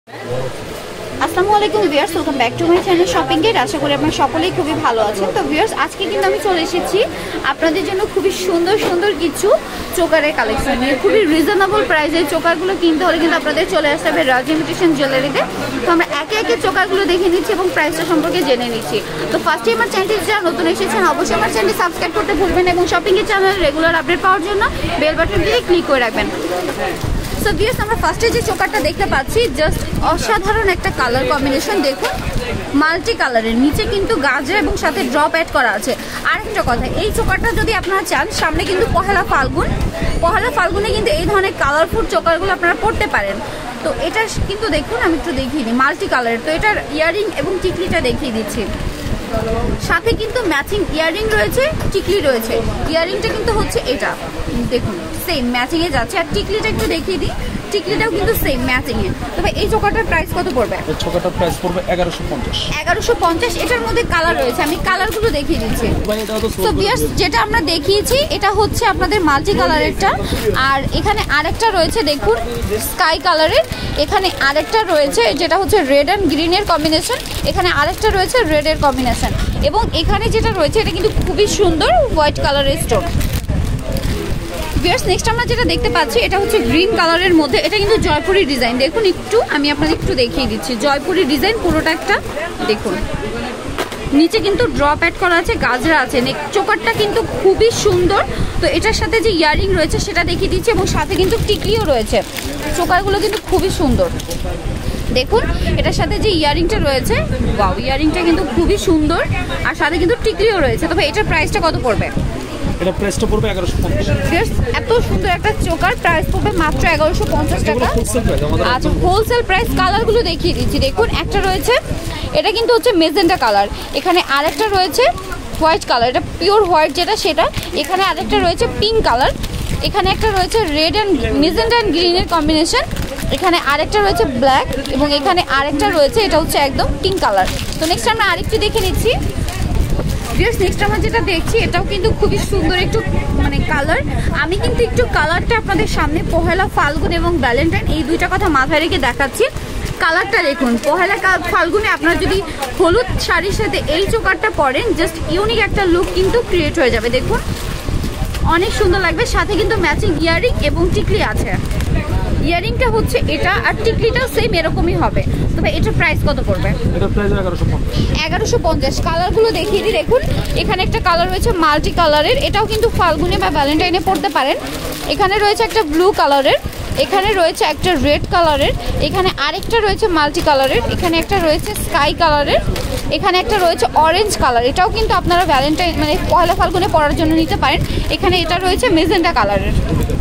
আসসালামু আলাইকুম viewers, welcome back to my channel shopping guide. আশা করি আপনারা সকলেই খুবই ভালো আছেন। তো ভিউয়ার্স, আজকে কিন্তু আমি চলে এসেছি আপনাদের জন্য খুবই সুন্দর সুন্দর কিছু চোকারের কালেকশন নিয়ে। খুবই রিজনেবল প্রাইসে চোকারগুলো কিনতে হলে কিন্তু আপনাদের চলে আসতে হবে রাজ ইমিটেশন জুয়েলারিতে। তো আমরা একে একে চোকারগুলো দেখে নিচ্ছি এবং প্রাইসটা সম্পর্কে জেনে নিচ্ছি। তো ফার্স্টে আমার চ্যানেলটি যারা নতুন এসেছেন অবশ্যই আমার চ্যানেলটি সাবস্ক্রাইব করতে ভুলবেন এবং শপিংয়ের চ্যানেল রেগুলার আপডেট পাওয়ার জন্য বেল বাটন দিয়ে ক্লিক করে রাখবেন। সো ভিউয়ার্স, আমরা ফার্স্টে যে চোকারটা দেখতে পাচ্ছি জাস্ট অসাধারণ একটা কালার কম্বিনেশন। দেখুন মাল্টি কালারের, নিচে কিন্তু গাজরা এবং সাথে ড্রপ অ্যাড করা আছে। আরেকটা কথা, এই চোকারটা যদি আপনারা চান, সামনে কিন্তু পহেলা ফাল্গুনে কিন্তু এই ধরনের কালারফুল চোকারগুলো আপনারা পড়তে পারেন। তো এটা কিন্তু দেখুন, আমি একটু দেখিয়ে দিই, মাল্টি কালারের। তো এটার ইয়ারিং এবং টিকলিটা দেখিয়ে দিচ্ছি। সাথে কিন্তু ম্যাচিং ইয়ারিং রয়েছে, টিকলি রয়েছে। ইয়ারিংটা কিন্তু হচ্ছে এটা, দেখুন সেম ম্যাচিংয়ে যাচ্ছে। আর টিকলিটা একটু দেখিয়ে দিই, টিকলিটাও কিন্তু সেম ম্যাচিংয়ে। তবে এই চোকাটার প্রাইস কত পড়বে? এই চোকাটার প্রাইস পড়বে 1150। 1150। এটার মধ্যে কালার রয়েছে, আমি কালারগুলো দেখিয়ে দিচ্ছি। তো ভিউয়ার্স, যেটা আমরা দেখিয়েছি এটা হচ্ছে আপনাদের মাল্টি কালারেরটা। আর এখানে আরেকটা রয়েছে দেখুন স্কাই কালারের। এখানে আরেকটা রয়েছে যেটা হচ্ছে রেড অ্যান্ড গ্রিনের কম্বিনেশন। এখানে আরেকটা রয়েছে রেডের কম্বিনেশন। এবং এখানে যেটা রয়েছে এটা কিন্তু খুবই সুন্দর হোয়াইট কালারের স্টোন। ভিউয়ার্স, নেক্সট আমরা যেটা দেখতে পাচ্ছি এটা হচ্ছে গ্রিন কালারের মধ্যে। এটা কিন্তু জয়পুরি ডিজাইন। দেখুন একটু, আমি আপনাদের একটু দেখিয়ে দিচ্ছি। জয়পুরি ডিজাইন পুরোটা একটা দেখুন, নিচে কিন্তু ড্রপ অ্যাড করা আছে, গাজরা আছে। চোকারটা কিন্তু খুবই সুন্দর। তো এটার সাথে যে ইয়ারিং রয়েছে সেটা দেখিয়ে দিচ্ছি এবং সাথে কিন্তু টিকলিও রয়েছে। চোকারগুলো কিন্তু খুবই সুন্দর। দেখুন এটার সাথে যে ইয়ারিংটা রয়েছে, ওয়াও, ইয়ারিংটা কিন্তু খুবই সুন্দর। আর সাথে কিন্তু টিকলিও রয়েছে। তবে এটার প্রাইসটা কত পড়বে? এটা প্রাইসটা পড়বে 1150। এত সুন্দর একটা চোকার প্রাইস পড়বে মাত্র 1150 টাকা। আচ্ছা, হোলসেল প্রাইস। কালারগুলো দেখিয়ে দিচ্ছি। দেখুন একটা রয়েছে, এটা কিন্তু হচ্ছে মেজেন্টা কালার। এখানে আরেকটা রয়েছে হোয়াইট কালার, এটা পিওর হোয়াইট যেটা সেটা। এখানে আরেকটা রয়েছে পিঙ্ক কালার। এখানে একটা রয়েছে রেড অ্যান্ড মেজেন্টা অ্যান্ড গ্রিনের কম্বিনেশন। এখানে আরেকটা রয়েছে ব্ল্যাক এবং এখানে আরেকটা রয়েছে এটা হচ্ছে একদম পিঙ্ক কালার। তো নেক্সট আমরা আরেকটু দেখে নিচ্ছি। নেক্সট আমরা যেটা দেখছি এটাও কিন্তু খুবই সুন্দর একটু মানে কালার। আমি কিন্তু একটু কালারটা আপনাদের সামনে পহেলা ফাল্গুন এবং ভ্যালেন্টাইন এই দুইটা কথা মাথায় রেখে দেখাচ্ছি। কালারটা দেখুন, পহেলা ফাল্গুনে আপনারা যদি হলুদ শাড়ির সাথে এই চোকারটা পরেন জাস্ট ইউনিক একটা লুক কিন্তু ক্রিয়েট হয়ে যাবে। দেখুন অনেক সুন্দর লাগবে। সাথে কিন্তু ম্যাচিং ইয়ারিং এবং টিকলি আছে। ইয়ারিংটা হচ্ছে এটা আর টিকলিটাও সেম এরকমই হবে। তবে এটার প্রাইস কত পড়বে? এটার প্রাইস 1150। 1150। কালারগুলো দেখিয়ে দিই। দেখুন এখানে একটা কালার রয়েছে মাল্টি কালারের, এটাও কিন্তু ফাল্গুনে বা ভ্যালেন্টাইনে পড়তে পারেন। এখানে রয়েছে একটা ব্লু কালারের, এখানে রয়েছে একটা রেড কালারের, এখানে আরেকটা রয়েছে মাল্টি কালারের, এখানে একটা রয়েছে স্কাই কালারের, এখানে একটা রয়েছে অরেঞ্জ কালার। এটাও কিন্তু আপনারা ভ্যালেন্টাইন মানে পহেলা ফাল্গুনে পরার জন্য নিতে পারেন। এখানে এটা রয়েছে মেজেন্টা কালারের।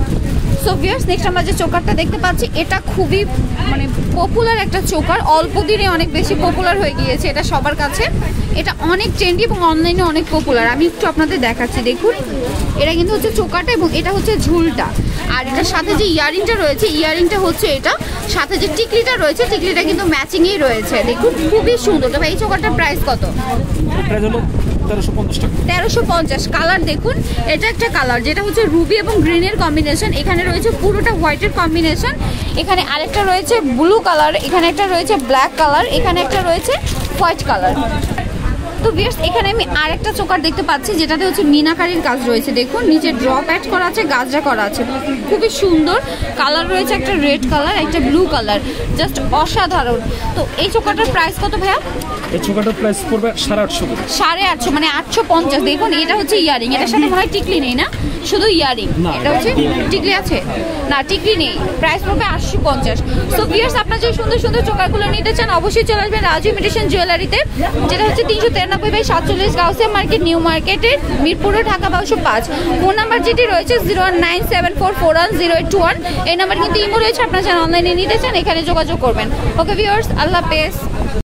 সো ভিউয়ার্স, নেক্সট আমরা যে চোকারটা দেখতে পাচ্ছি এটা খুবই মানে পপুলার একটা চোকার। অল্প দিনে অনেক বেশি পপুলার হয়ে গিয়েছে এটা সবার কাছে। এটা অনেক ট্রেন্ডি এবং অনলাইনে অনেক পপুলার। আমি একটু আপনাদের দেখাচ্ছি। দেখুন এটা কিন্তু হচ্ছে চোকারটা এবং এটা হচ্ছে ঝুলটা। আর এটার সাথে যে ইয়ারিংটা রয়েছে, ইয়ারিংটা হচ্ছে এটা। সাথে যে টিকলিটা রয়েছে, টিকলিটা কিন্তু ম্যাচিংয়েই রয়েছে। দেখুন খুবই সুন্দর। তবে এই চোকারটার প্রাইস কত? প্রাইস হলো 1350 টাকা। 1350। কালার দেখুন, এটা একটা কালার যেটা হচ্ছে রুবি এবং গ্রিনের কম্বিনেশন। এখানে রয়েছে পুরোটা হোয়াইটের কম্বিনেশন। এখানে আরেকটা রয়েছে ব্লু কালার, এখানে একটা রয়েছে ব্ল্যাক কালার, এখানে একটা রয়েছে হোয়াইট কালার। তো ভিউয়ার্স, এখানে আমি আরেকটা চোকার দেখতে পাচ্ছি যেটাতে হচ্ছে মিনাকারির কাজ রয়েছে। দেখুন নিচে ড্রপ অ্যাড করা আছে, গাজরা করা আছে। খুবই সুন্দর কালার রয়েছে, একটা রেড কালার, একটা ব্লু কালার, জাস্ট অসাধারণ। তো এই চোকারটার প্রাইস কত ভাইয়া? এই চোকাটার প্রাইস পড়বে 850 টাকা। 850 মানে 850। দেখুন এটা হচ্ছে ইয়ারিং, এটার সাথে মনে হয় টিকলি নেই না, শুধু ইয়ারিং। এটা হচ্ছে টিকলি আছে না, টিকলি নেই। প্রাইস পড়বে 850। সো ভিউয়ার্স, আপনারা যে সুন্দর সুন্দর চোকারগুলো নিতে চান অবশ্যই চলে আসবেন রাজ ইমিটেশন জুয়েলারিতে, যেটা হচ্ছে 393/47 গাউসিয়া মার্কেট, নিউ মার্কেটের মিরপুরে, ঢাকা 1205। ফোন নাম্বার যেটি রয়েছে 01974410821। এই নাম্বার কিন্তু ইমো রয়েছে। আপনারা যারা অনলাইনে নিতে চান এখানে যোগাযোগ করবেন। ওকে ভিউয়ার্স, আল্লাহ হাফেজ।